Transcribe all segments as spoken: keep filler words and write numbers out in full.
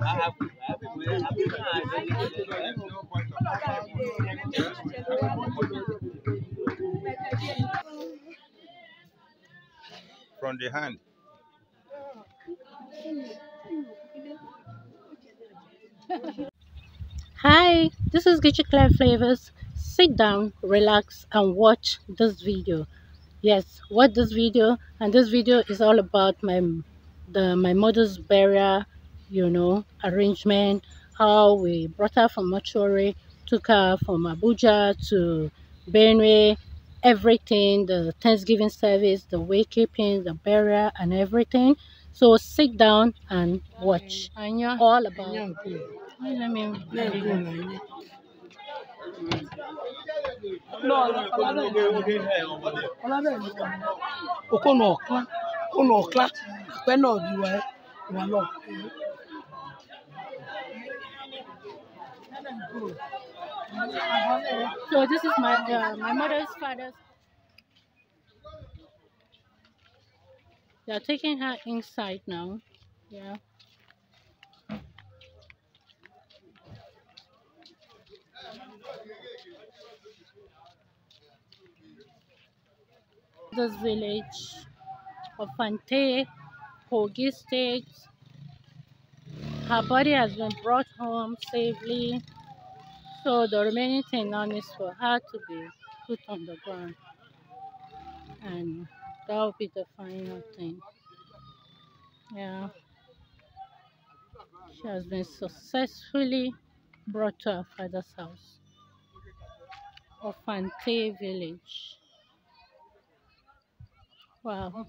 From the hand. Hi, this is GIECHICLEAR Flavors. Sit down, relax, and watch this video. Yes, watch this video, and this video is all about my the my mother's burial, you know, arrangement. How we brought her from mortuary, took her from Abuja to Benue, everything, the Thanksgiving service, the wakekeeping, the burial, and everything. So sit down and watch all about. Let me. So this is my uh, my mother's father's. They are taking her inside now. Yeah. This village of Fante, Kogi State. Her body has been brought home safely. So the remaining thing now is for her to be put on the ground. And that will be the final thing. Yeah. She has been successfully brought to her father's house of Fante village. Wow.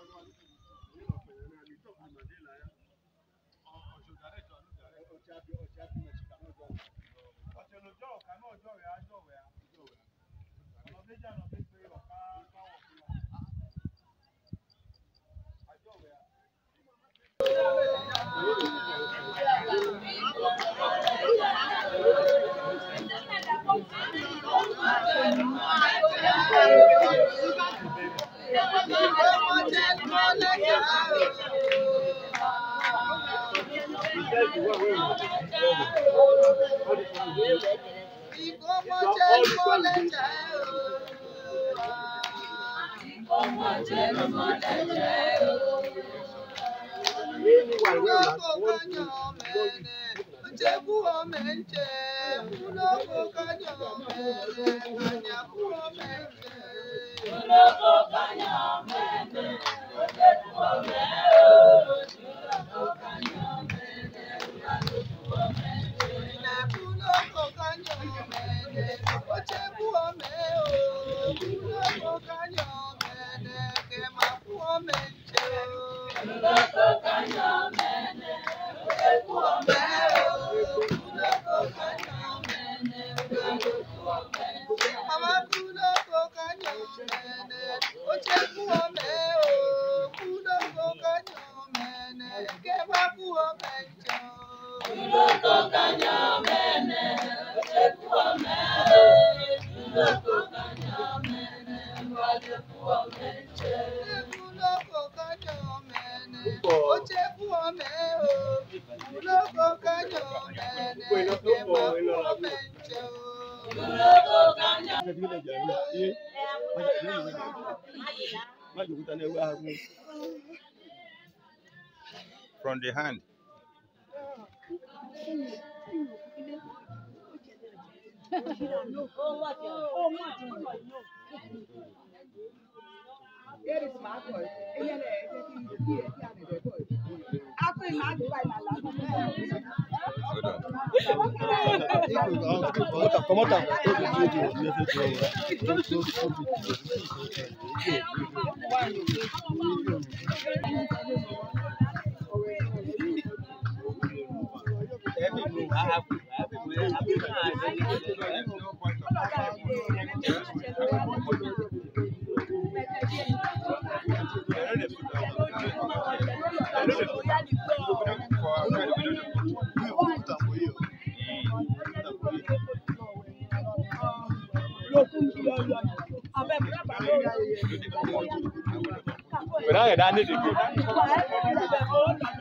From the hand.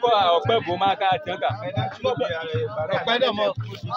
ọpẹ bò máa ká àti ọkà. Ọpẹ dọ̀ mọ́.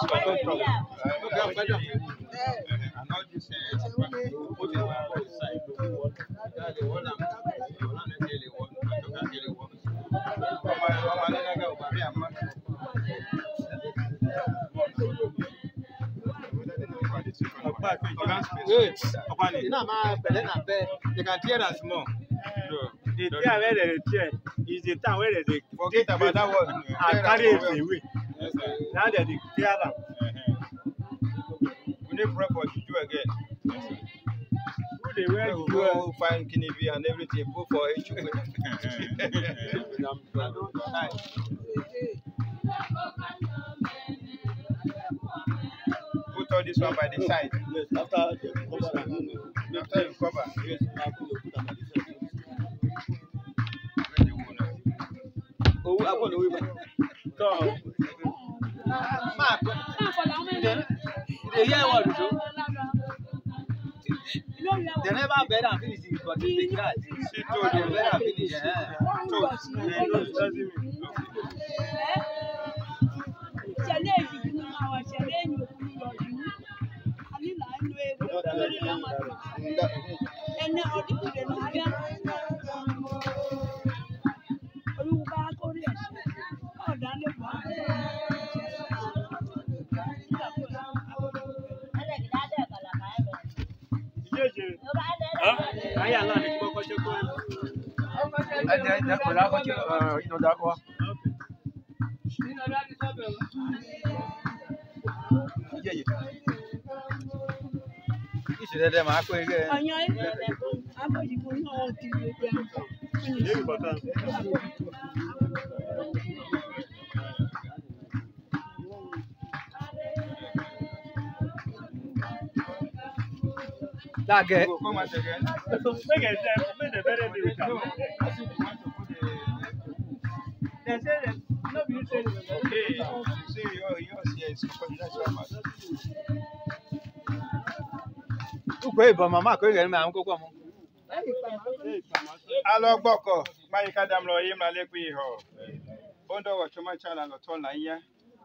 You know, my belly they can tear us more. The tear where they tear is the time where they forget about that one. I carry it away. Now they tear them. We need pray for you again. Who they wear you go find Kinevi and everything. Go for H U. Put all this one by the side. Yes, after the cover. After you cover. Yes, now put the put them by the side. Oh, I want to wait. So, Mark, they hear what you do. They never better and finish it, but they can't. She told you better and finish. Yeah. So, they know it doesn't mean. That guy. Come on again. Make it make the very difficult. They say that no be say okay. See your yours here is confidential matter. Ukwe ba mama ko yen me am kokwa mo. Alo gboko, mai ka dam lo yim la le ku ho. Bondo wa choma chala lo ton la nya.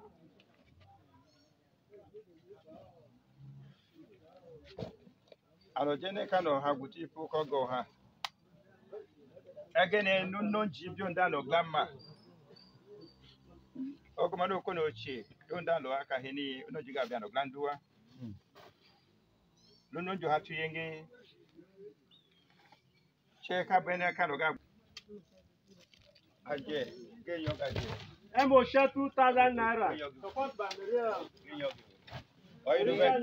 Alo jene ka no ha guti pu ko go ha. Agene no no ji bi onda no glamma. Okomano ko no chi, onda lo aka heni no jiga bi no glandua. No no jo hatu yenge. Cheka bene ka no ga. Aje, ge yo ga je. Emo sha two thousand naira. Support banderia. Oh, you do better.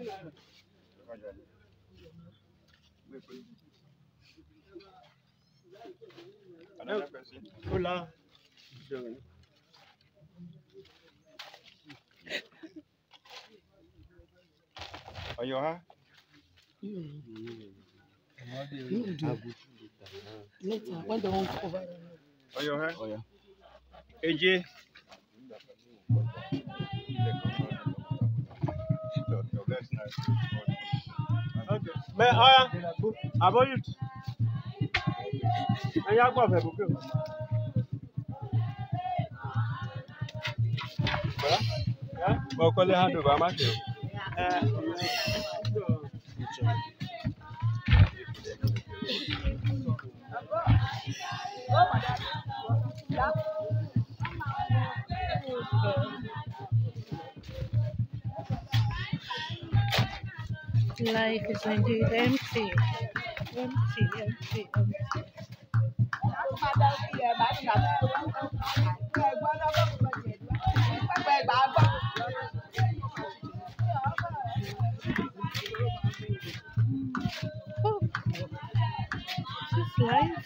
Another person. Hola. Are you huh? Later, when they won't cover. Are you huh? Oh yeah. A J. Okay. Mais ah, avant you. Aya gba fe buke. Voilà. Hein? Bon, coller hand over ma chérie. Euh Life is indeed empty. Empty, empty, empty. Oh, this is life.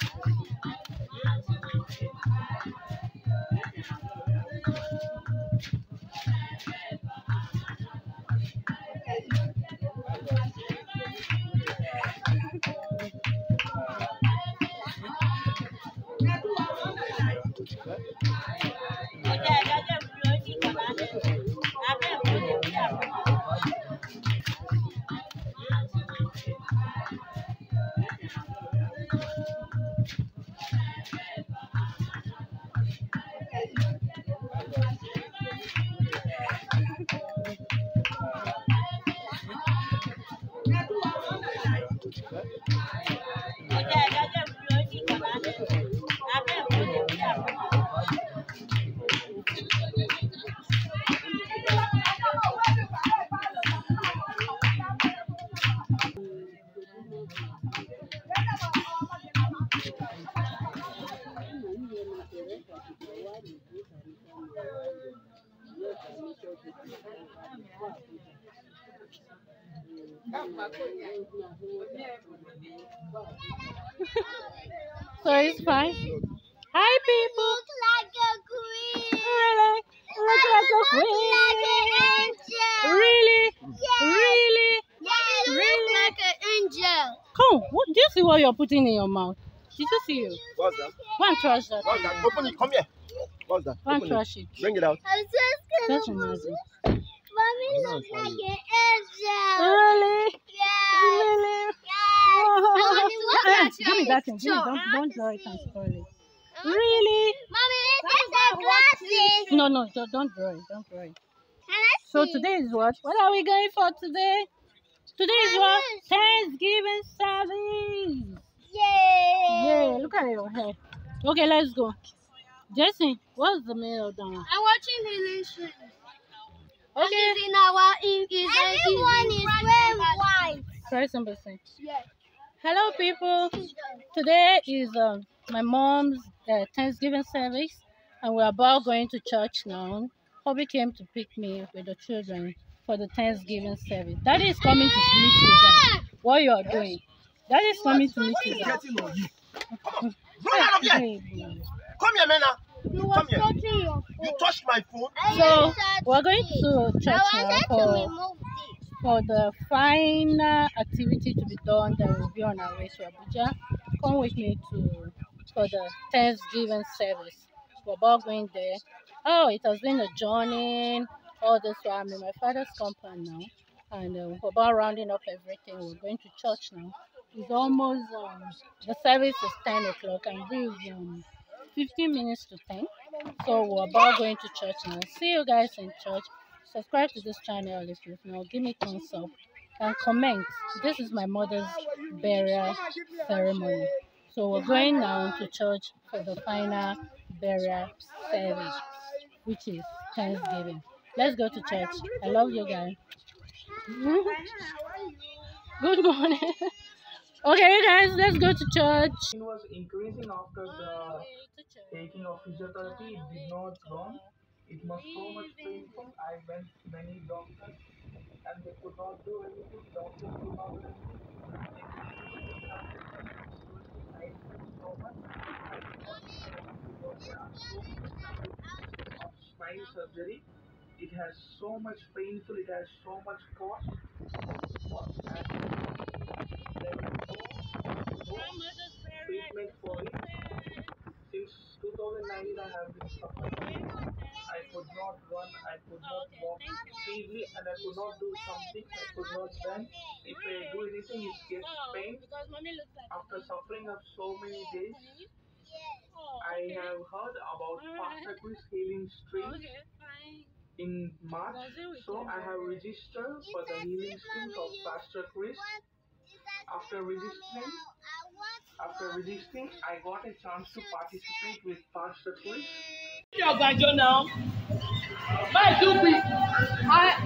So it's fine. Hi, people. Look like a queen. Really? Look like a queen. Like an angel. Really? Yes. Really? Mommy, you Really? look like an angel. Come. What, do you see what you're putting in your mouth? Did you see you? What's that? Go and trash that. What's that? Open it. Come here. What's that? Go and Open trash it. it. Bring it out. I'm just Just gonna imagine. Mommy looks like an angel. Really? Yes. Really? Yes. Mommy, look Eh, at give me that thing. Give me, don't, don't draw it and spoil it. Really? Mommy, these are glasses. No, no, don't, don't draw it. Don't draw it. Can I So see? today is what? What are we going for today? Today is what? Thanksgiving service. Yay. Yeah, look at your hair. Okay, let's go. Jesse, what's the mail down? I'm watching the nation. Okay. In our ink is everyone is wearing white. Try something. Yes. Hello, people. Today is um, my mom's uh, Thanksgiving service, and we're about going to church now. Hobby came to pick me with the children for the Thanksgiving service. Daddy is coming to meet you guys. What you are doing? Daddy is coming to meet you guys. Getting on you. Come on. Run out of here. Hey, Come here, Mena. You Come were here. touching your phone. You touched my phone. So we're going to church I now wanted to for, remove this. for the final activity to be done. That will be on our way to Abuja. Come with me to for the Thanksgiving service. We're about going there. Oh, it has been a journey. All this while I'm in my father's compound now, and uh, we're about rounding up everything. We're going to church now. It's almost um, the service is ten o'clock, and this is um, fifteen minutes to ten. So we're about going to church now. See you guys in church. Subscribe to this channel if you know. Give me thumbs up and comment. This is my mother's burial ceremony. So we're going now to church for the final burial service, which is Thanksgiving. Let's go to church. I love you guys. Good morning. Okay, you guys, let's go to church. It was increasing after the taking of physiotherapy. It did not gone. It was so much painful. I went to many doctors and they could not do anything. Doctors could not do anything. I felt so much. Of spine surgery. It has so much painful. It has so much cost. And there is no treatment for it. Since two thousand nineteen, I have been suffering. I could not run, I could not walk freely, and I could not do something. I could not bend. If I do anything, it gets pain. After suffering of so many days, I have heard about Pastor Chris healing stream in March. So I have registered for the healing streams of Pastor Chris. After registering, after registering, I got a chance to participate with Pastor Chris. Your banjo now. My two quick. I.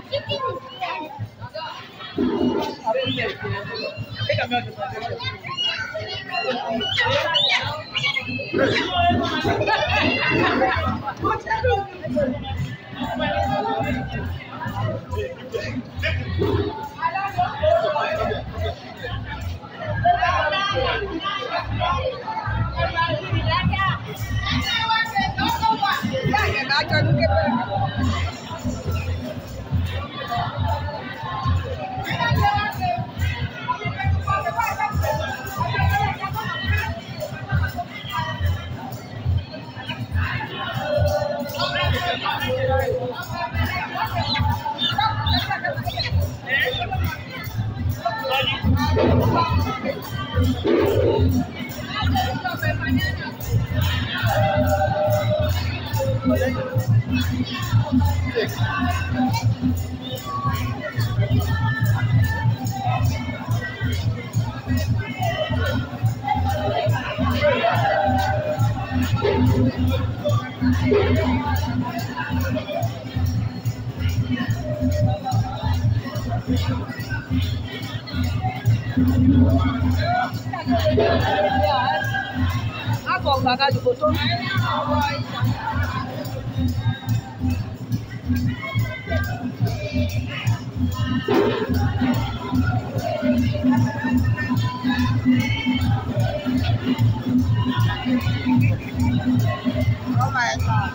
Thank you. Oh my God.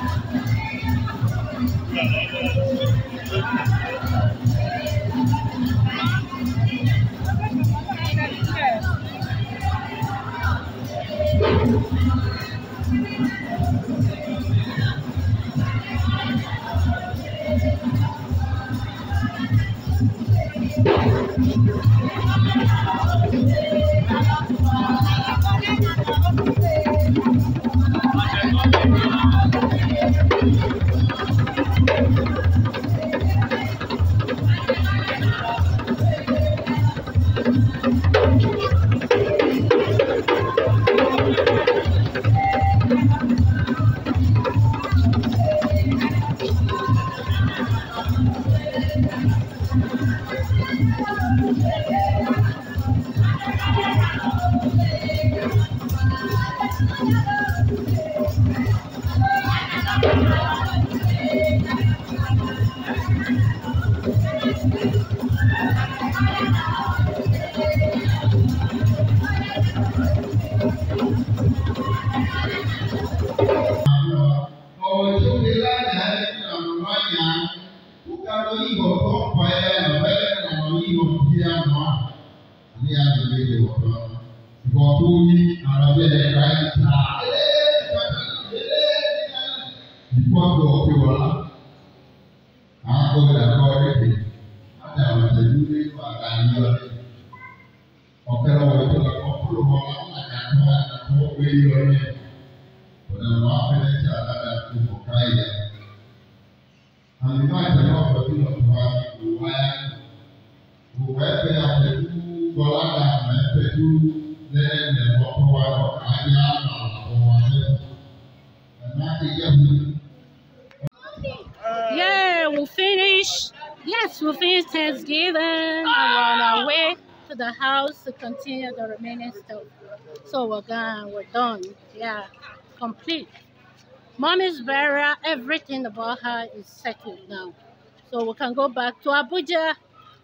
Yeah, we finished. Yes, we finished Thanksgiving and we're on our way to the house to continue the remaining stuff. So we're gone, we're done. Yeah, complete. Mommy's burial, everything about her is settled now. So we can go back to Abuja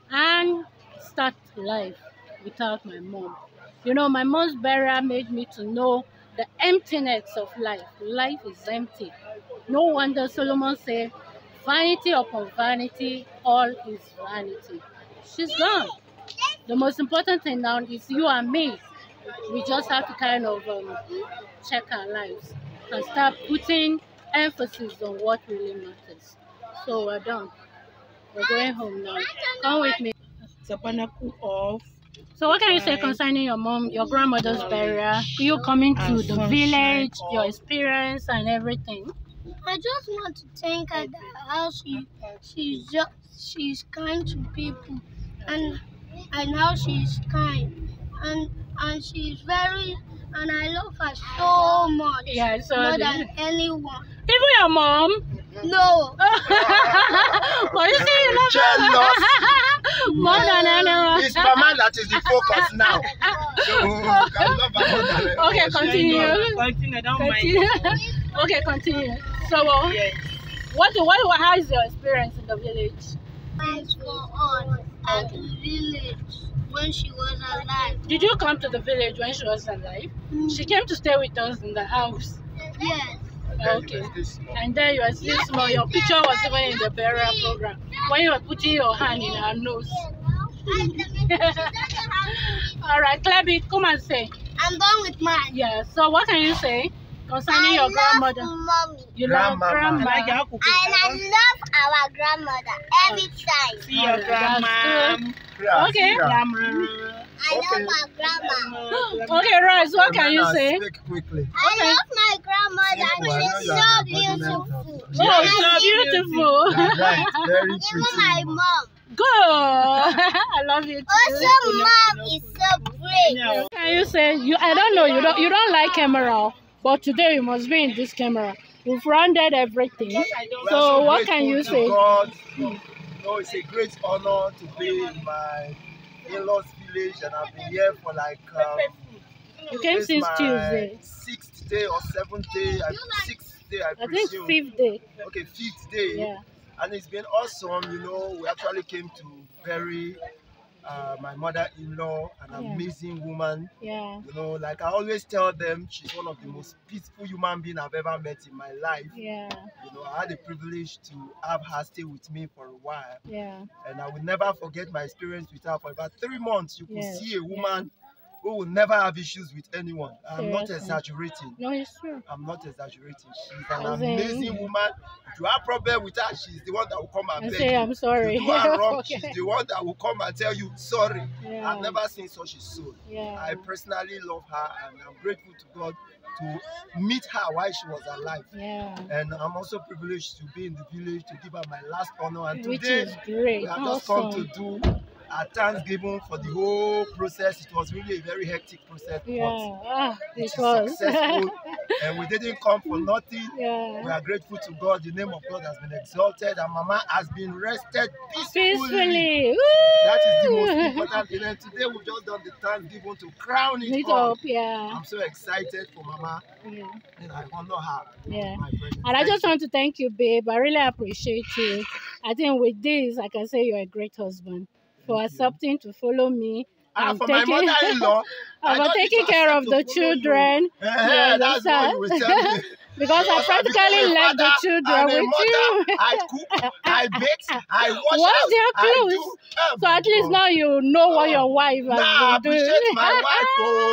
and start life without my mom. You know, my mom's burial made me to know the emptiness of life. Life is empty. No wonder Solomon said, vanity upon vanity, all is vanity. She's gone. The most important thing now is you and me. We just have to kind of um, check our lives and start putting emphasis on what really matters. So we're done. We're going home now. Come with me. Off. So what can you say concerning your mom, your grandmother's burial? You coming to the village, your experience and everything? I just want to thank her that how she she's just she's kind to people and and how she's kind and and she's very and I love her so much. Yeah, so more than anyone. Even your mom? No. But you see, you love her more than anyone. It's Mama that is the focus now. So, I love her more than anyone. Okay, continue. Continue, don't Continue. mind. Okay, continue. So, uh, Yes. what, what, how is your experience in the village? Thanks for all at the village when she was alive. Did you come to the village when she was alive? Mm. She came to stay with us in the house. Yes. Okay. And then you were still small. Your picture was even in the burial program. When you were putting your hand in her nose. Alright, Clebby, come and say. I'm done with mine. Yeah, so what can you say concerning your grandmother? Mommy. You love Grandmama. grandma. And I love our grandmother every time. See your grandma. Okay. Grandma. I love my grandma. Okay, Royce, what can you say? Speak quickly. I love my grandmother. She's so beautiful. Oh, so beautiful. Right, very Even pretty. my mom. Good. I love you too. Also, mom is so brave. What can you say? You, I don't know. You don't. You don't like camera, but today you must be in this camera. We've rounded everything. So what can you say? God. No, it's a great honor to be in my in-laws village, and I've been here for like um, You came since my Tuesday. Sixth day or seventh day, I, sixth day, I, I think presume. fifth day. Okay, fifth day. Yeah. And it's been awesome. You know, we actually came to bury uh, my mother-in-law, an Yeah. amazing woman. Yeah. You know, like I always tell them, she's one of the most peaceful human beings I've ever met in my life. Yeah. You know, I had the privilege to have her stay with me for a while. Yeah. And I will never forget my experience with her. For about three months, you could Yes, see a woman who will never have issues with anyone. I'm not Seriously. exaggerating. No, it's true. I'm not exaggerating. She's an As in- amazing woman. If you have problem with her, she's the one that will come and I beg say you. I'm sorry. If you do her wrong, Okay. she's the one that will come and tell you sorry. Yeah. I've never seen such a soul. Yeah. I personally love her, and I'm grateful to God to meet her while she was alive. Yeah. And I'm also privileged to be in the village to give her my last honor. And Which today, is great. we have just come Awesome. to do a Thanksgiving for the whole process. It was really a very hectic process, Yeah. Ah, but it it's was. successful. And we didn't come for nothing. We Yeah. are grateful to God. The name of God has been exalted, and Mama has been rested peacefully. Peacefully. That is the most Woo! important thing. And today we've just done the Thanksgiving to crown it Meet all. up, yeah. I'm so excited for Mama, Yeah. and I honor her. Yeah. My presence. And I Thank just you. want to thank you, babe. I really appreciate you. I think with this, I can say you're a great husband for Thank you. accepting to follow me Ah, and for my taking, mother-in-law, I about don't need taking to care accept of the to follow you. children. Eh, You eh, that's what understand? you will tell me. Because I Because I become practically a left the father children and a with mother. you. I cook, I bake, I wash, Wash house, their I clothes. do. Oh So my at least God. now you know what Oh. your wife has Now I been doing. appreciate my wife.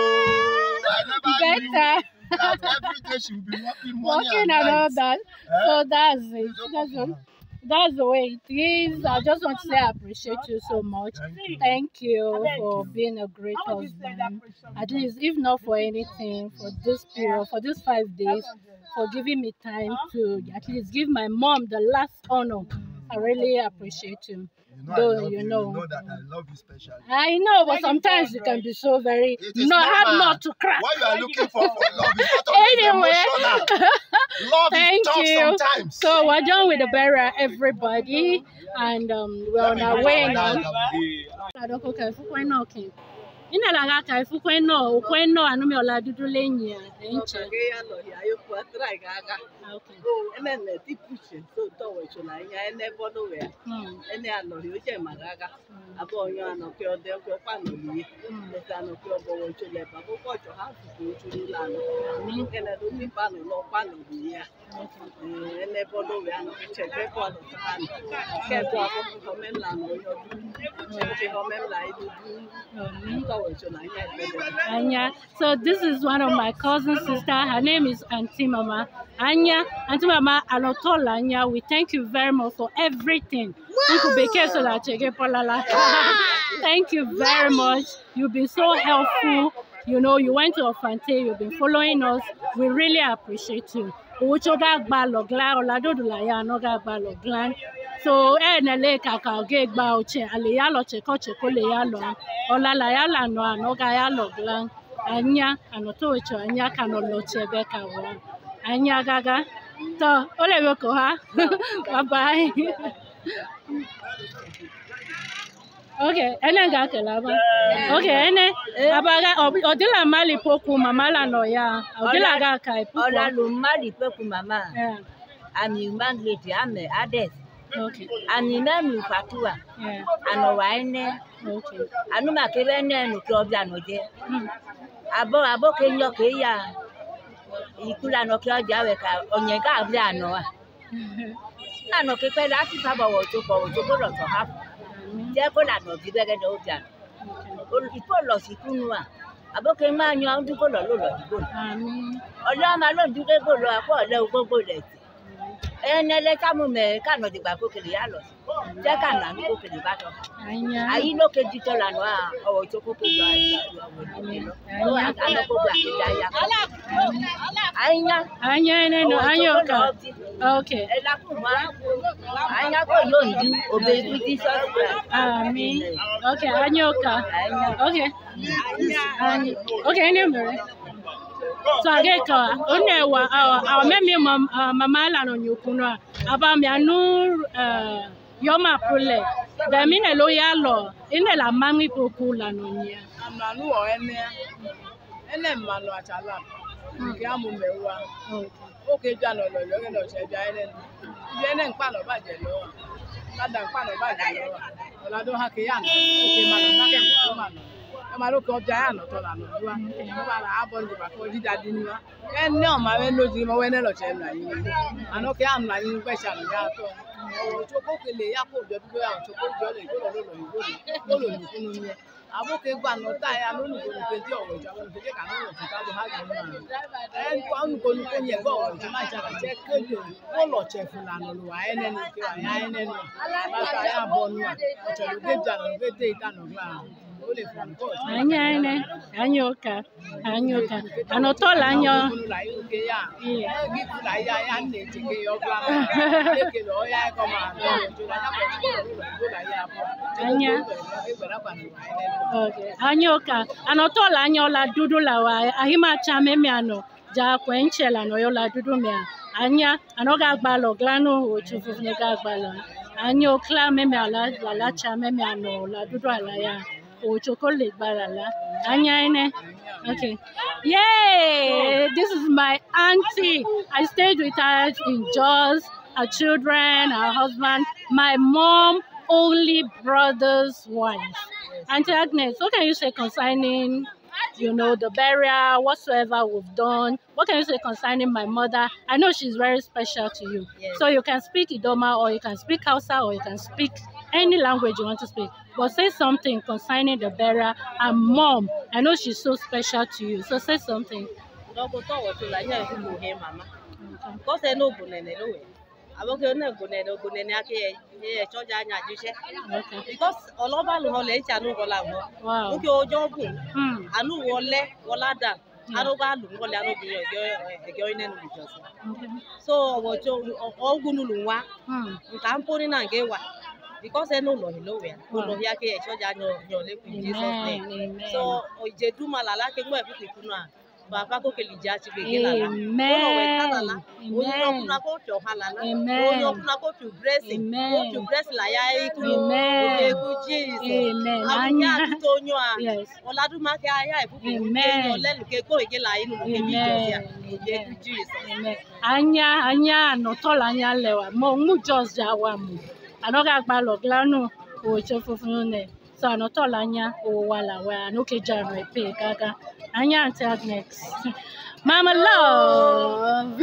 Oh, I never knew Better. that every day she will be working morning Working and and all night. that. Eh? So that's it. It's okay That's, for what, her. that's the way it is. I just want to say I appreciate you so much. Thank you. Thank you Thank for you. being a great husband. At least, if not for anything, for this period, for these five days, for giving me time to at least give my mom the last honor. I really appreciate you. You know, Though, I love you you. You know. know that I love you specially. I know, but sometimes you can be so very It is not hard normal. not to cry. What you are looking for for love is not always Anyway, emotional. Love thank is tough you. sometimes. So we're done with the burial, everybody, and um, we're on our way now. Adoko ka ifukwe no kin. Ina la ga ka ifukwe no, ukwe no anu mi ola dudu leyin ya enche. Okay. Hmm. Anya. So this is one of my cousin sister. Her name is Auntie Mama. Anya, Auntie Mama Anotola Anya. We thank you very much for everything. Thank you very much. You've been so helpful. You know, you went to Ofante, you've been following us. We really appreciate you. So eh na le kaka ge gba oche ale ya lo che ko che ko le ya lo ola la ya la no anoga ya lo glan anya anoto echo anya kano lo che be ka wa anya gaga to ole be ko ha bye bye. Okay, ene ga kela ba. Okay, ene abaga odila mali poku mama la no ya odila ga kai poku. Ola lu mali poku mama. Yeah. Ami manglete ame ades. Okay. Ani na mi fatua. Yeah. Ano wa ene. Okay. Anu ma ke bene nu club ya no je. Mm. Abo abo ke nyo ke ya. Ikula no ke oja we ka onye ka abri ano a. Na no ke pe la ti fa bo wo to ko wo to ko lo to ha. Je ko la no bi bege no ja. Okay. Ipo lo si kunu a. Abo ke ma yan du ko lo lo lo di go. Amen. Ola ma lo du ke go lo apo le o go go le. Ene le ka mu me ka no di gba ko ke ya lo. Jeka na nuko kele bato. Anya. Ayi no ke dito la no a o choko ko ya ya. No ana ko bla ke ya. Anya. Anya ne no anyoka. Okay. Ela kuma. Anya ko yo ndi obe kuti so. Amen. Okay, anyoka. Okay. Anya. Okay, anyway. So I get uh onye wa our memi mama la no nyukuno aba mi anu uh yoma prole the mine loya lo ine la mami pokula no nya Amanu o ene ene manu achala ki amu mewa o ke ja no lo yo no se ja ene bi ene npa lo baje lo kada npa lo baje lo ola do ha ke ya no o ke manu na ke mo manu e ma ro ko ja ya no to la no duwa o ba la abon di ba ko di dadi ni wa ene o ma we no ji mo we ne lo se na yin ano ke am la yin pe sha no ya to o choko kele ya ko do bi ya choko jo le jo lo lo lo lo lo kunu ni aboke gba no ta ya no nu ko ke di owo ja ko ke ka no lo ta do ha ga no en ko anu ko nu ko ye go owo ja ma ja ka che kele ko lo che fu la no lo wa ene ni ke wa ya ene no ba ta ya bo nu a o che lo ge ja no ge te ita no gba o le fu ko anya ene anyoka anyoka anotola anyo la yu ke ya gi ku la ya ya ne ti ke yo gba le ke lo ya ko ma do jo la ya ko lo la ya bo anya okay anyoka anotola anyo la dudu la wa ahima chame mi ano ja kwenchela no yo la dudu mi anya anoga gbalo glano o chufu ne ga gbalo anyo kla me mi ala la chame mi ano la dudu ala ya o chocolate barala anya ene okay yay this is my auntie. I stayed with her in Jos, her children, her husband, my mom only brother's wife. Auntie Agnes, what can you say concerning, you know, the burial, whatsoever we've done? What can you say concerning my mother? I know she's very special to you. Yes. So you can speak Idoma, or you can speak Hausa, or you can speak any language you want to speak. But say something concerning the burial and mom. I know she's so special to you. So say something. Aboke na gonene gonene ake e church anya jise because oloba lo le cha nu gola mo oke ojo gun anu wole wolada anu ba lu ngole anu bi ejo ejo ine nu jose so ojo ogunu lu wa nka mpori na nge wa because eno lo lo we lo ya ke e church anya yo le ku Jesus name so oje du malala ke ngwe fi kunu a Baba ko keli jachi be gela la. Ono we kala la. Onyo kuna ko to halala. Onyo kuna ko to blessing. Ko to bless la ya iku. Amen. Ku Jesus. Amen. Anya to onyo a. Oladuma ke aya ibuku. Onyo lelu ke ko igela inu ke bi Jesus. Ku Jesus. Amen. Anya anya no tola anya lewa. Mo mu just ja wa mu. Anoga gba lo glanu o che fufun ne. So no tola anya o wala wa no ke jaro e pe gaga. Anya Auntie Agnes. Mama love.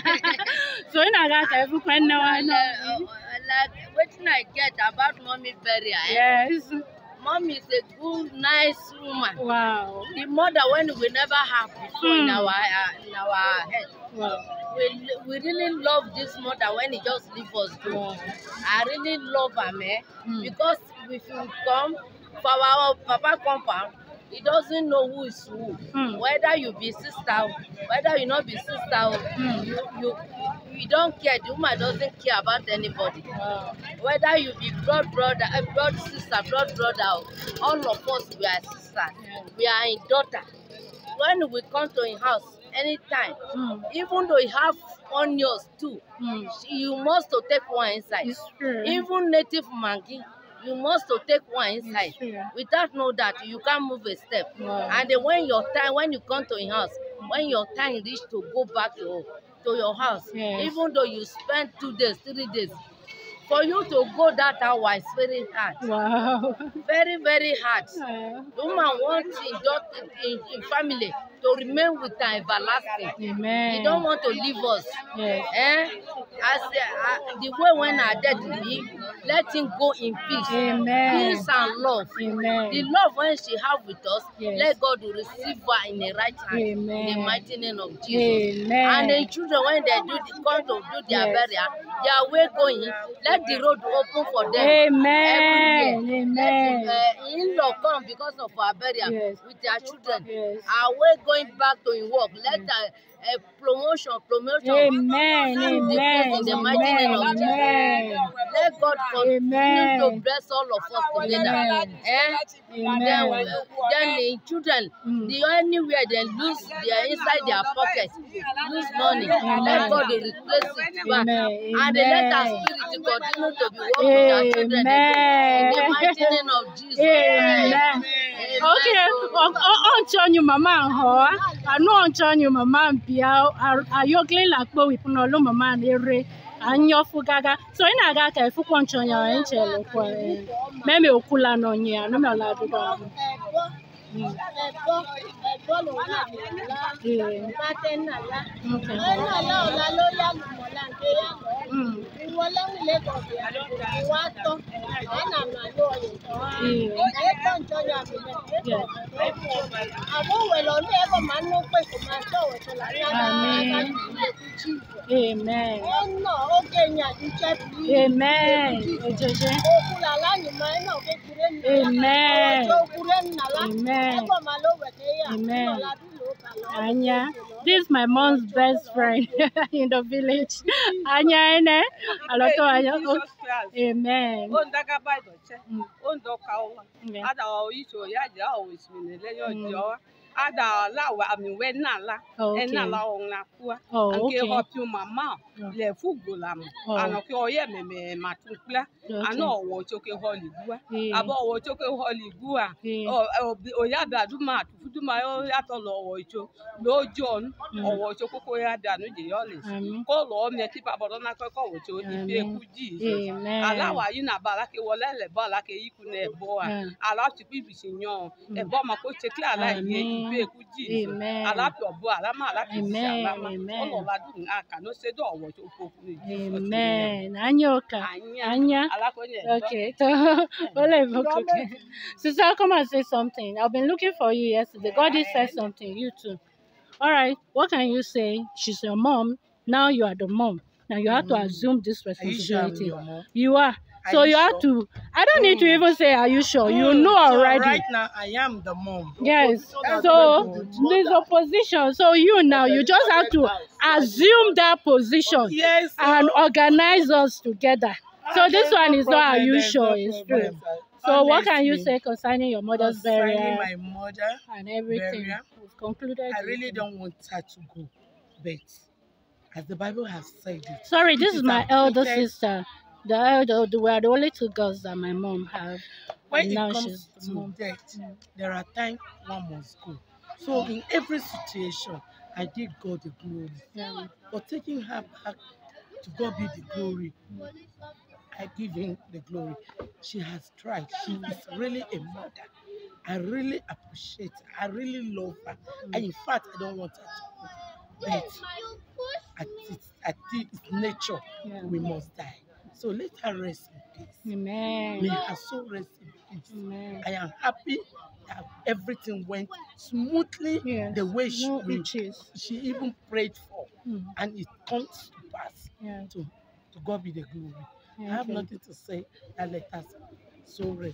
So in I every point now I know. Like what I get about mommy burial. Yes. Mom is a good, nice woman. Wow. The mother when we never have before mm. in our uh, in our head. Wow. We we really love this mother when he just leave us go. Wow. I really love her, man, mm. because if you come for our papa compound, he doesn't know who is who. Mm. Whether you be sister, whether you not be sister, mm. you, you you don't care. The woman doesn't care about anybody. Wow. Whether you be blood brother, uh, blood sister, blood brother, all of us we are sisters. Yeah. We are in daughter. When we come to his house, anytime, mm. even though he have onions too, mm. you must to take one inside. It's true. Even native monkey. You must to take one inside. Without know that, you can't move a step. Wow. And then when your time, when you come to your house, when your time reach to go back to, to your house, yes. even though you spend two days, three days, for you to go that hour is very hard. Wow. Very, very hard. Wow. The woman wants in, in, in family to remain with her everlasting. Amen. He don't want to leave us. Yes. Eh? As uh, uh, the way when our dead be, let him go in peace. Amen. Peace and love. Amen. The love when she have with us, Yes. let God receive her in the right hand. Amen. In the mighty name of Jesus. Amen. And the children, when they do the come to do their Yes. burial, their way going, let the road open for them. Amen. Everywhere. Amen. Let uh, in-law come because of our burial Yes. with their children. Yes. Our way going back to his work. Let uh, a promotion, promotion. Amen. fill the Amen. place in the mighty name of Jesus. Amen. Let God continue Amen. to bless all of us together. Amen. Eh? Amen. Then, uh, then the children, Mm. the anywhere they lose their inside their pocket, lose money. Amen. Let God replace it back. Amen. And they let our Amen. spirit continue to be working with our children again. In the mighty name of Jesus. Amen. Okay, on turn your mama ho. I know on turn your mama bia ayokle lakpo we puno lo mama ere anyo fugaga. So ina ga ka fu kon turn your enchelo kwa. Me me okula no nya no me la do do. Amen. Amen. Amen. Amen. Amen. Anya, this is my mom's best friend in the village. Anya, ene, aloto anya. Amen. Ada la wa mi we na la e na la on na ku Oh, anke okay. ho pi mama le fugo la mo ano ke oye me me matukla ano wo choke holy bua abo wo choke holy bua o o ya da du ma tu du ma o ya to lo wo cho lo john o wo choke ko ya da no je yo le ko lo me ti pa bodo na ko ko wo cho ibi eku ji ala wa yi na ba la ke wo le le ba la ke yiku na ebo a ala ti bi bi sin yo e bo ma ko check ala ye ibi eku ji ala pi obo ala ma ala pi si ala ma o lo la du aka no se do wo cho ko ku ni Amen. Anyoka. Anya. Okay. So, okay. Sister, come and say something. I've been looking for you yesterday. God did say something. You too. All right. What can you say? She's your mom. Now you are the mom. Now you have to assume this responsibility. You, sure you are. Are so you, you sure? have to. I don't mm. need to even say, are you sure? Mm. You know already. So right now, I am the mom. Yes. So there's opposition. So you now, you just have to assume that position yes, so and organize us together. So this one is not, are you sure? It's true. So honestly, what can you say concerning your mother's concerning burial? my mother and everything. Burial, We've concluded. I really don't want her to go, but as the Bible has said it. Sorry, this is my elder sister. The elder, we are the only two girls that my mom have. When and it now comes she's the to mom. death, mm. there are times one must go. So in every situation, I did God the glory. Yeah. But taking her back to God be the glory, I give him the glory. She has tried. She is really a mother. I really appreciate her. I really love her. Mm. And in fact, I don't want her to go. But at its, at its nature, yeah. we must die. So let her rest in peace. Amen. May her soul rest in peace. Amen. I am happy that everything went smoothly, yes. the way she, no we, she even prayed for. Mm. And it comes to pass. Yeah. To, to God be the glory. Okay. I have nothing to say that let us soul rest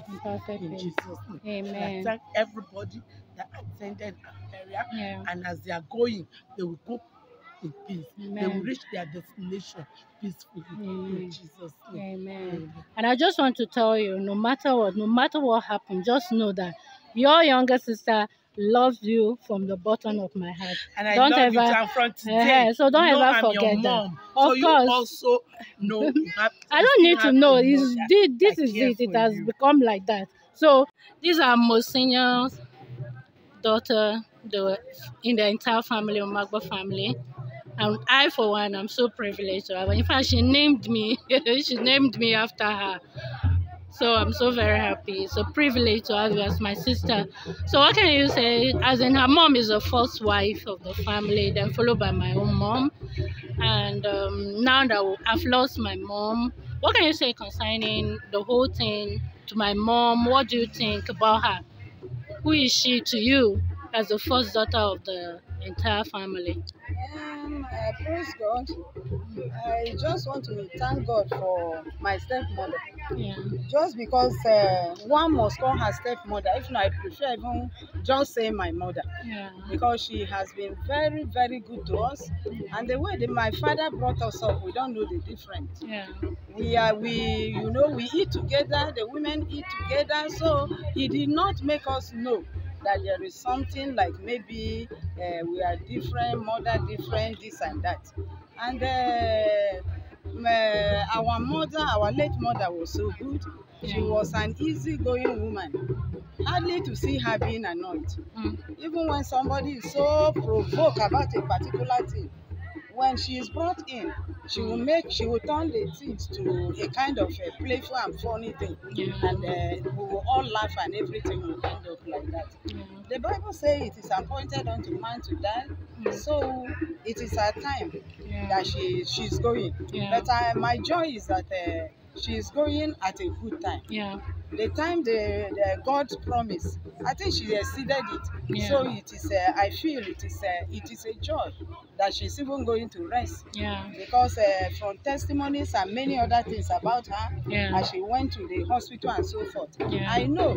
in Jesus' name. Amen. And I thank everybody that attended our area. Yeah. And as they are going, they will go in peace. Amen. They will reach their destination peacefully. Amen. In Jesus' name. Amen. Amen. And I just want to tell you, no matter what, no matter what happens, just know that your younger sister loves you from the bottom of my heart. And I don't love ever, you from today. Uh, so don't you know ever I'm forget your mom. that. Of so you course. also know. You have I don't need to know. It's, this this is it. It has you. become like that. So these are Monsignor's daughter, the in the entire family of Magba family. And I, for one, I'm so privileged to have her. In fact, she named me. she named me after her. So I'm so very happy. It's a privilege to have you as my sister. So what can you say? As in, her mom is the first wife of the family, then followed by my own mom. And um, now that I've lost my mom, what can you say concerning the whole thing to my mom? What do you think about her? Who is she to you as the first daughter of the entire family? Um, uh, praise God. I just want to thank God for my stepmother. Yeah. Just because uh, one must call her stepmother, if not, I prefer even just say my mother. Yeah. Because she has been very, very good to us. And the way that my father brought us up, we don't know the difference. Yeah. We are, we, you know, we eat together, the women eat together. So he did not make us know that there is something like maybe uh, we are different, mother different, this and that. And uh, uh, our mother, our late mother was so good. She was an easygoing woman. Hardly to see her being annoyed. Mm. Even when somebody is so provoked about a particular thing, when she is brought in, she will make, she will turn the things to a kind of a playful and funny thing, Yeah. and uh, we will all laugh and everything will end up like that. Yeah. The Bible says it is appointed unto man to die, Mm. so it is her time Yeah. that she she's going. Yeah. But uh, my joy is that uh, she is going at a good time. Yeah. The time the, the God promised, I think she exceeded it. Yeah. So it is. Uh, I feel it is. Uh, it is a joy that she's even going to rest. Yeah. Because uh, from testimonies and many other things about her, Yeah. as she went to the hospital and so forth, Yeah. I know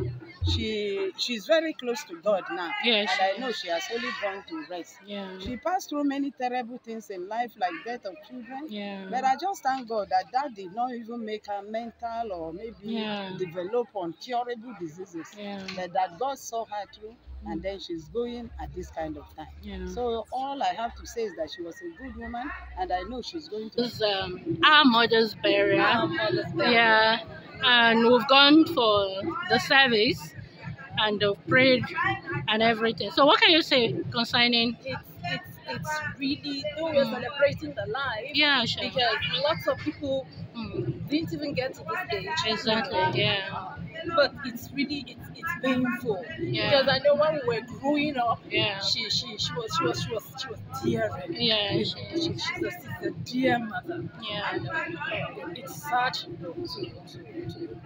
she she's very close to God now. Yeah, and she I know she has only gone to rest. Yeah. She passed through many terrible things in life, like death of children. Yeah. But I just thank God that that did not even make her mental or maybe Yeah. develop incurable diseases. Yeah. But that God saw her through, and then she's going at this kind of time. Yeah. So all I have to say is that she was a good woman, and I know she's going to. This is um, our mother's burial. Our mother's burial. Yeah. And we've gone for the service and we've prayed and everything. So what can you say concerning? It's it's it's really, though we're celebrating the life. Yeah, sure. Because lots of people Mm. didn't even get to this age. Exactly. you know. Yeah. But it's really it's it's painful. Yeah. Because I know when we were growing up, Yeah. she she she was she was she was she was dear. Yeah. You know, she, she's, a, she's a dear mother. Yeah. And uh, it's sad to to, to, to, to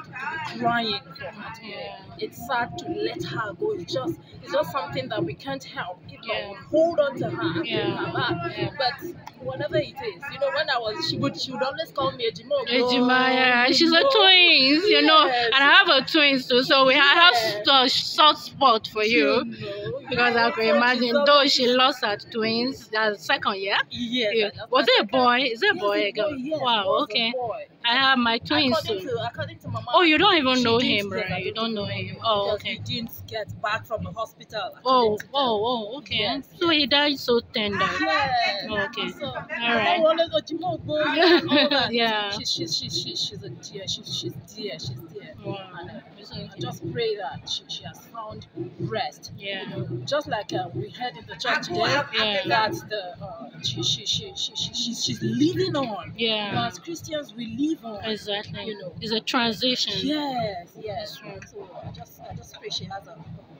be crying for her. Yeah. It's sad to let her go. It's just it's just something that we can't help. If Yeah. not, hold on to her and Yeah. bring her back. Yeah. But whatever it is, you know, when I was she would she would always call me Ejimo. Ejima, yeah. She's a twins, you know, Yes. and I have a twins too, so we have Yes. a soft spot for you. know, Because I can so imagine, she's though always- she lost her twins, the second year. Yes, Yeah. that's Was my it a boy? Is it a Yes, boy? a A girl? boy, yes, Wow, it was a okay. boy. I have my twins According too. to, according to Mama. Oh, you don't even she know didn't him, get- I right? You don't know him him. Oh, because okay. He didn't get back from the hospital. Oh, according to them. oh, oh, okay. Yes, So he died so tender. Yes. Okay. So, All I right. wanted to Ejimo go, yeah, and all that. Yeah. She's she's she's she's she's a dear. She's she's dear. She's dear. Wow. And, uh, It's I okay. just pray that she, she has found rest. Yeah. You know, just like uh, we heard in the church today, Yeah. that the uh, she, she, she, she, she, she's, she's living on. Yeah. You know, as Christians, we live on. Exactly. You know. It's a transition. Yes, yes. So I just, I just pray she has a,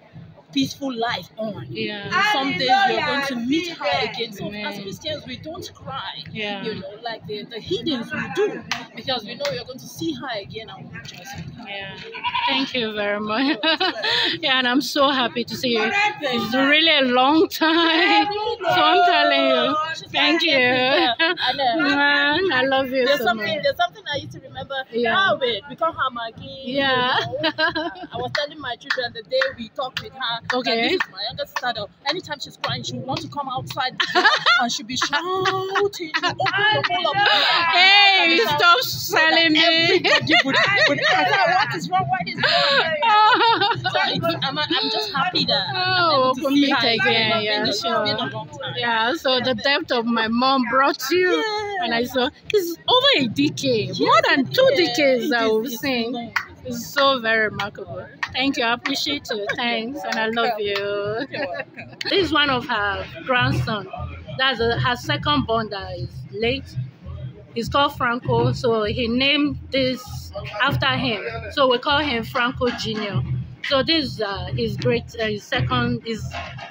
a peaceful life on. Yeah. And someday we are going to meet her again. So Amen. as Christians, we don't cry. Yeah. You know, like the, the heathens will do, because we know we are going to see her again and we'll rejoice with her. Yeah. Thank you very much. Yeah, and I'm so happy to see you. It's really a long time. So I'm telling you. Thank you. And, uh, Man, I love you There's so something, much. there's something I used to remember. Yeah. Ah, wait, we call her Maggie. Yeah. You know. I was telling my children the day we talked with her. Okay. That this is my younger sister. That anytime she's crying, she will want to come outside the door and she'll be shouting. She'll open the whole of her. Hey, stop selling me. Everybody would, would what is wrong? What is wrong? So it's, I'm, I'm just happy that Oh, I'm able to we'll see meet her again. It's Yeah, been a- it's been a sure. long time. Yeah, so the depth of my mom brought you, and I saw it's over a decade, more than two decades I will sing. It's so very remarkable. Thank you, I appreciate you. Thanks, and I love you. This is one of her grandson. That's a, her second born that is late. He's called Franco, so he named this after him. So we call him Franco Junior So this is uh, his great, uh, his second, his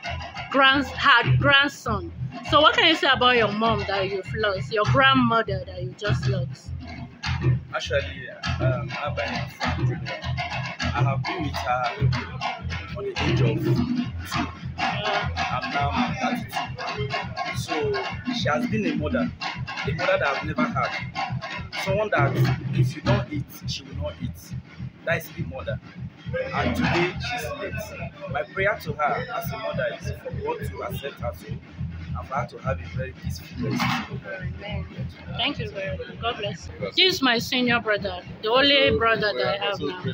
grand, her grandson. So what can you say about your mom that you've lost, your grandmother that you just lost? Actually, um, I'm by my friend Junior. I have been with her on the age of two. I'm now thirty-two. So she has been a mother, a mother that I've never had. Someone that if you don't eat, she will not eat. That is the mother. And today she's late. My prayer to her as a mother is for God to accept her soul and for her to have a very peaceful rest. Amen. Thank you very much. God bless you. This is my senior brother, the only so, brother that I have now.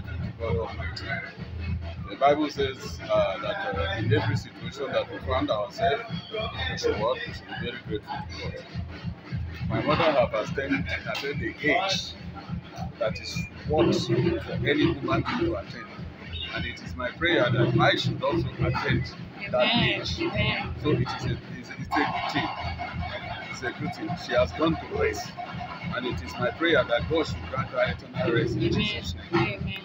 The Bible says uh, that uh, in every situation that we find ourselves, we should work, we should be very grateful to God. My mother have attained the age that is what for any woman to attain. And it is my prayer that I should also attend that age. So it is a, it's a, it's a good thing. It's a good thing. She has gone to rest. And it is my prayer that God should grant her eternal rest in Jesus' name. Amen.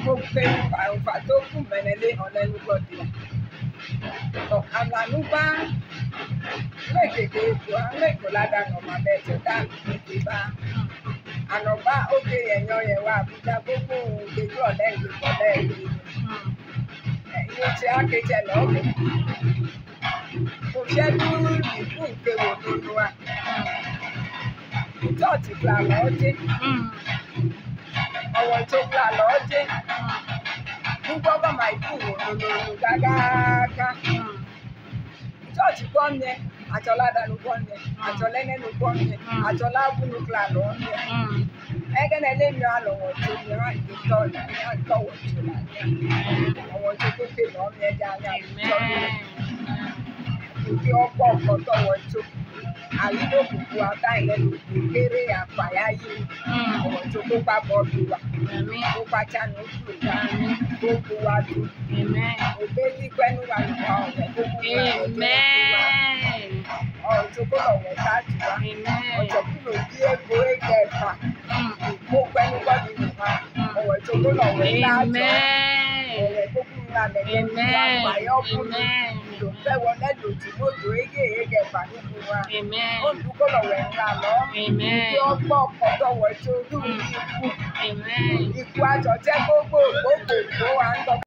Anoba oge enyo yewa abuja gbogbo gbeju ole ile ole ile iye ti akeje lobe ko se duru ibu nke wo nunu wa to ti gba loje owo to gba loje gbogbo ba mai bu wo nunu gaga ga to ti ko nye Atola da nukonye, atole ne nukonye, atola bu nukla lo nye. Ege ne le mi alo wo to mi ha ito na ni ato wo to na ni. Wo to ko te lo mi eja ya to. Ki opo ko to wo to. Ali do ku ata ile lu kere apaya yi. Wo to ko pa bo bi wa. Amen. Ko pa cha no ku wa. Ko ku wa du. Amen. Obeji kwenu wa ni wa o. Amen. Oh, to go on that one. Oh, to go to go again. Mo kwenu kwa ni ma. Oh, to go on that. Amen. Amen. Amen. Do fe wona do ti mo do ege ege pa ni wa. Amen. O du ko lo we nla lo. Amen. Yo po ko to wo to du iku. Amen. Iku ajo je gbogbo gbogbo o an to.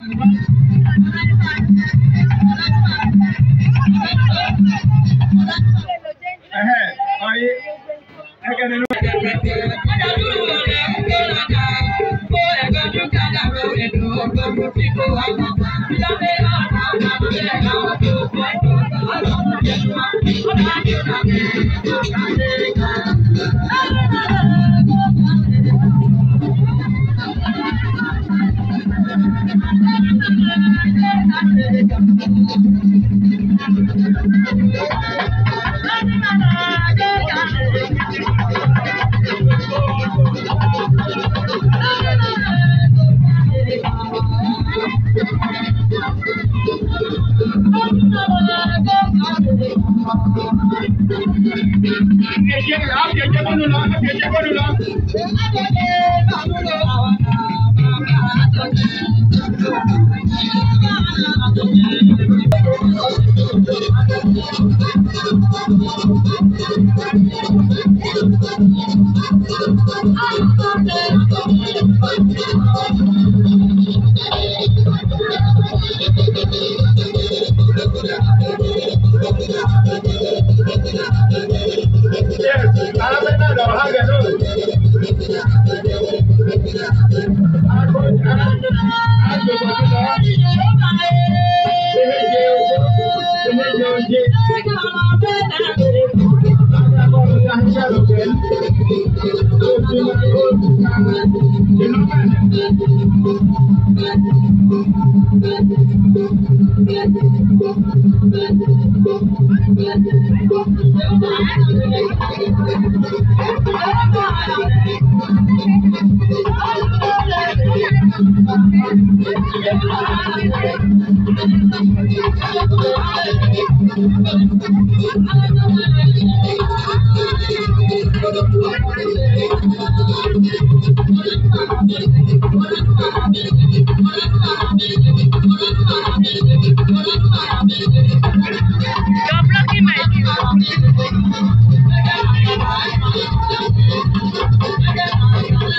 Eh, oye, I can do You're blocking my view.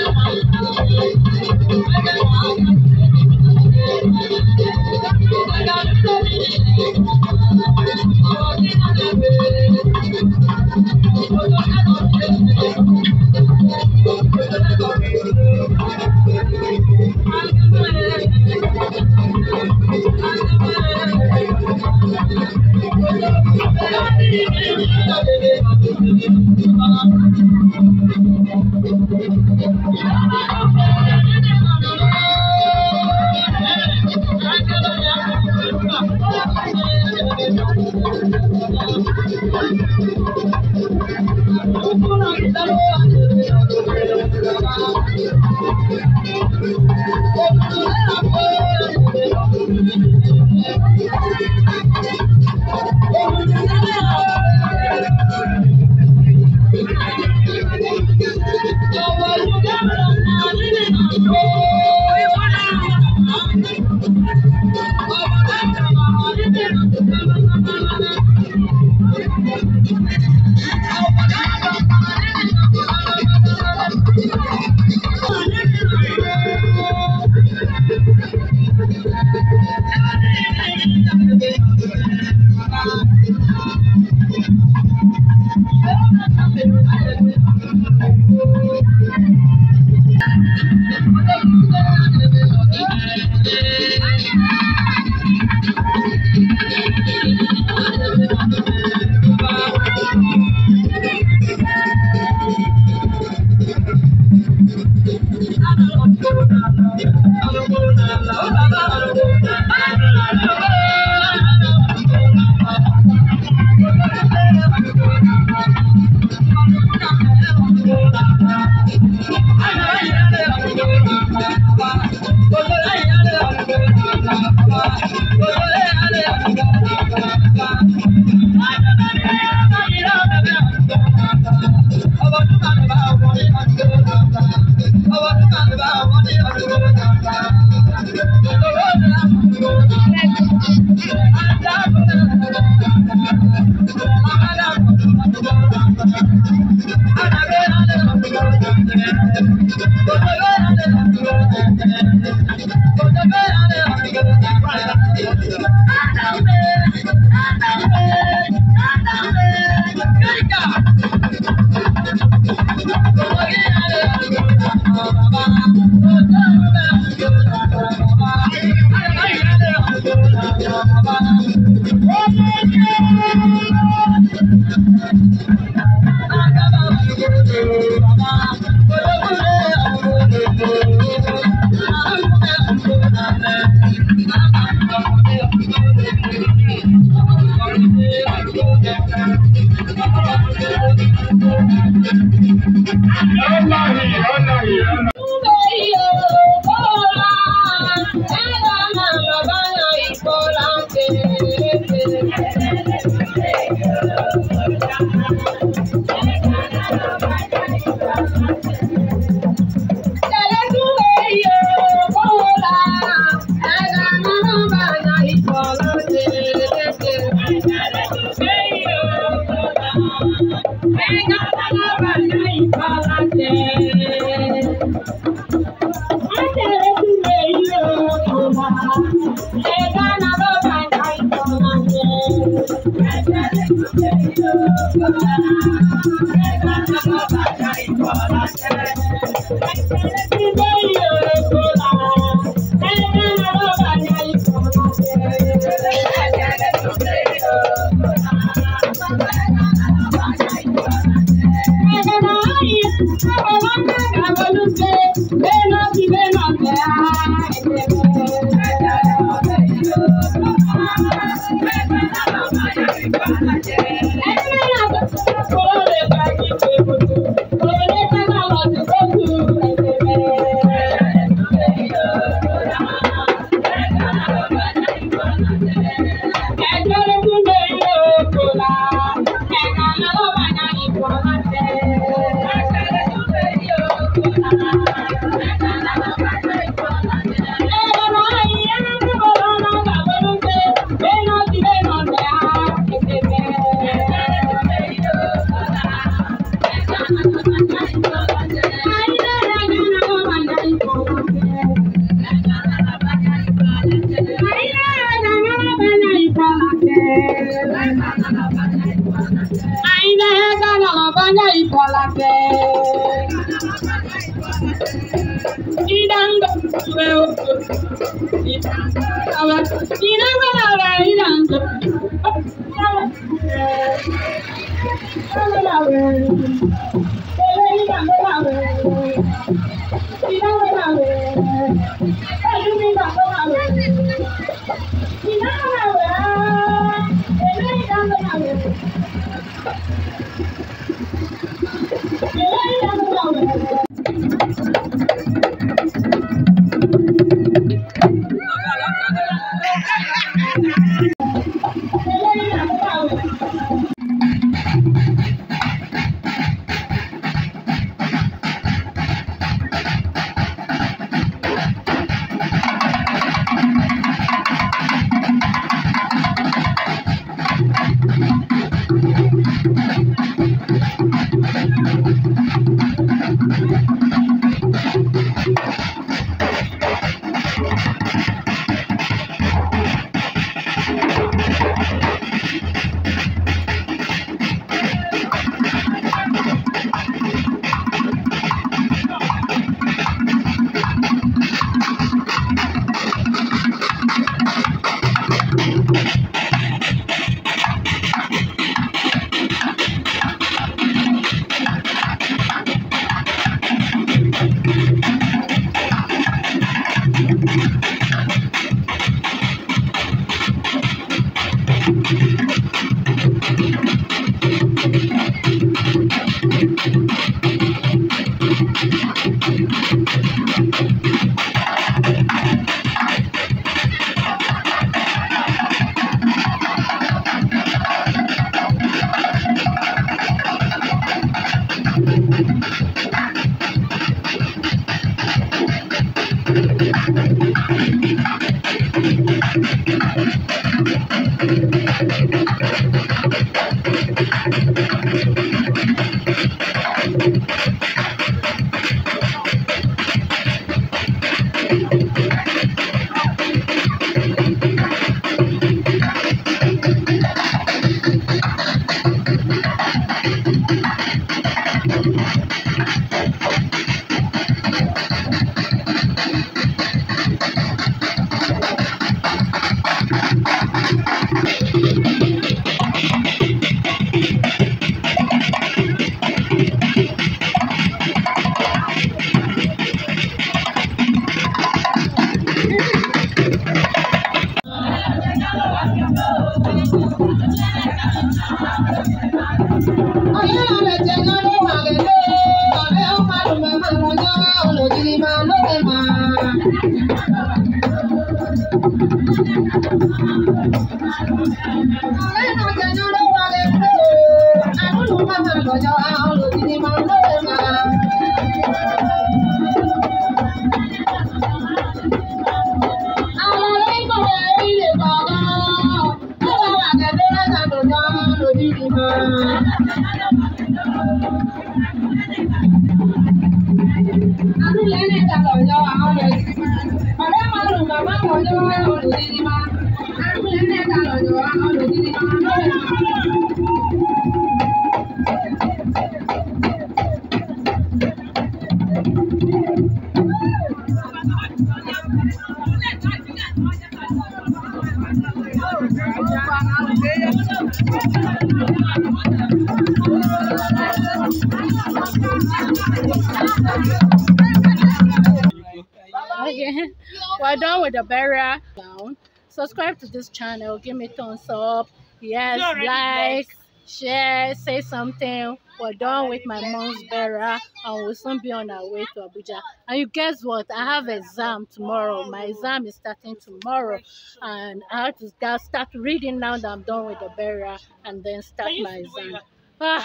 Okay, we're done with the burial down. Subscribe to this channel, give me thumbs up, yes, like, share, say something. We're done with my mom's burial and we'll soon be on our way to Abuja. And you guess what? I have exam tomorrow. My exam is starting tomorrow and I have to start reading now that I'm done with the burial and then start my exam. Ah,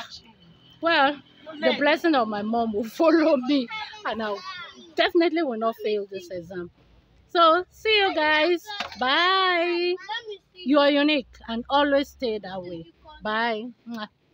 well, the blessing of my mom will follow me and I definitely will not fail this exam. So see you guys. Bye. You are unique and always stay that way. Bye.